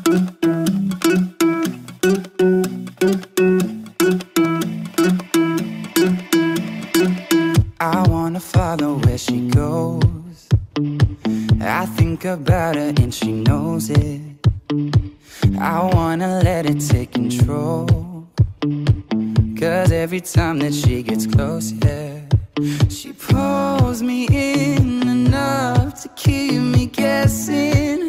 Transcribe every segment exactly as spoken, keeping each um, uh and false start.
I wanna follow where she goes. I think about her and she knows it. I wanna let it take control, 'cause every time that she gets close, yeah, she pulls me in enough to keep me guessing.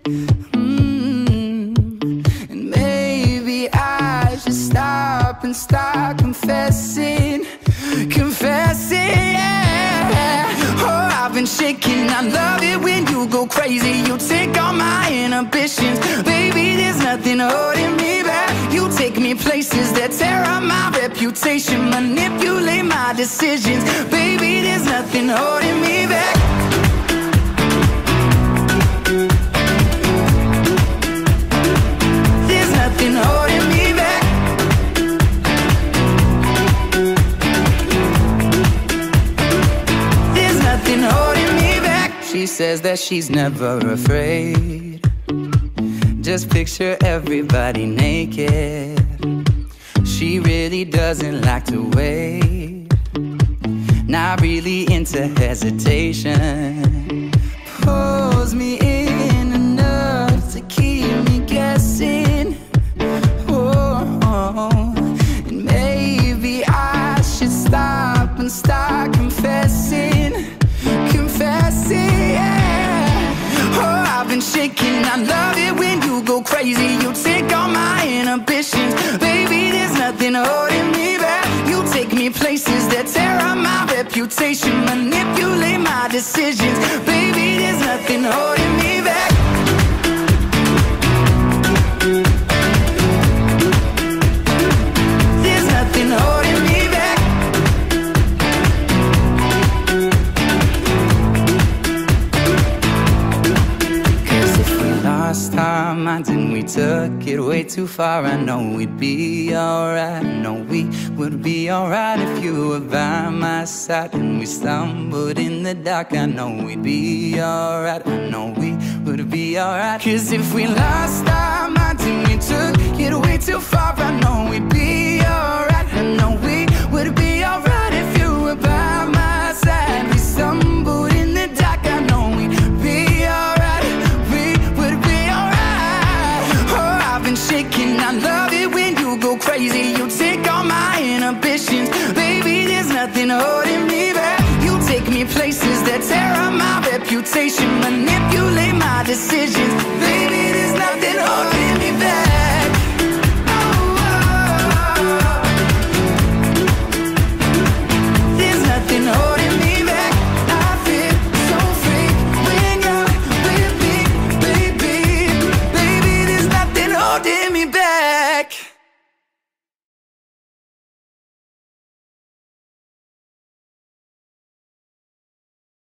mm. And maybe I should stop and start confessing. Confessing, yeah. Oh, I've been shaking. I love it when you go crazy. You take all my inhibitions. Baby, there's nothing holding me back. You take me places that tear up my reputation, manipulate my decisions. Baby, there's nothing holding me back. There's nothing holding me back. Holding me back. She says that she's never afraid. Just picture everybody naked. She really doesn't like to wait. Not really into hesitation. Pulls me in enough to keep me guessing. Oh, and maybe I should stop and start confessing. Confessing, yeah. Oh, I've been shaking. I love it when you go crazy. You take all my inhibitions. Baby, there's nothing holding me back. You take me places that tear up my reputation, manipulate my decisions. Baby, there's nothing holding me back. There's nothing holding me back. Last time I didn't, we took it way too far. I know we'd be alright. I know we would be alright if you were by my side. And we stumbled in the dark. I know we'd be alright. I know we would be alright. 'Cause if we lost our minds and we took it way too far, I know we'd be alright. I know we would be alright if you were by my side. We stumbled in the dark. I know we'd be alright. Shaking, I love it when you go crazy. You take all my inhibitions. Baby, there's nothing holding me back. You take me places that tear up my reputation, manipulate my decisions. Baby,